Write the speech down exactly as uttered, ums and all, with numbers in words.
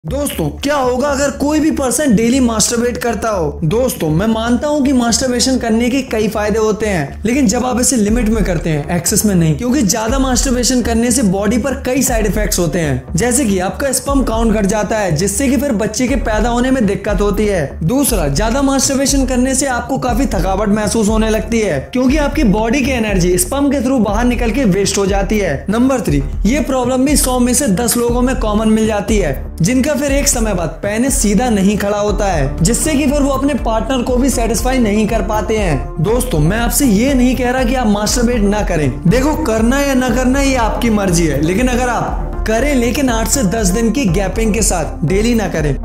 दोस्तों क्या होगा अगर कोई भी पर्सन डेली मास्टरबेट करता हो। दोस्तों मैं मानता हूं कि मास्टरबेशन करने के कई फायदे होते हैं, लेकिन जब आप इसे लिमिट में करते हैं, एक्सेस में नहीं, क्योंकि ज्यादा मास्टरबेशन करने से बॉडी पर कई साइड इफेक्ट्स होते हैं, जैसे कि आपका स्पर्म काउंट घट जाता है, जिससे कि फिर बच्चे के पैदा होने में दिक्कत होती है। दूसरा, ज्यादा मास्टरबेशन करने से आपको काफी थकावट महसूस होने लगती है, क्योंकि आपकी बॉडी की एनर्जी स्पर्म के थ्रू बाहर निकल के वेस्ट हो जाती है। नंबर थ्री, ये प्रॉब्लम भी सौ में से दस लोगों में कॉमन मिल जाती है, जिनका फिर एक समय बाद पेनिस सीधा नहीं खड़ा होता है, जिससे कि फिर वो अपने पार्टनर को भी सेटिस्फाई नहीं कर पाते हैं। दोस्तों मैं आपसे ये नहीं कह रहा कि आप मास्टरबेट ना करें, देखो करना या ना करना ये आपकी मर्जी है, लेकिन अगर आप करें लेकिन आठ से दस दिन की गैपिंग के साथ, डेली ना करें।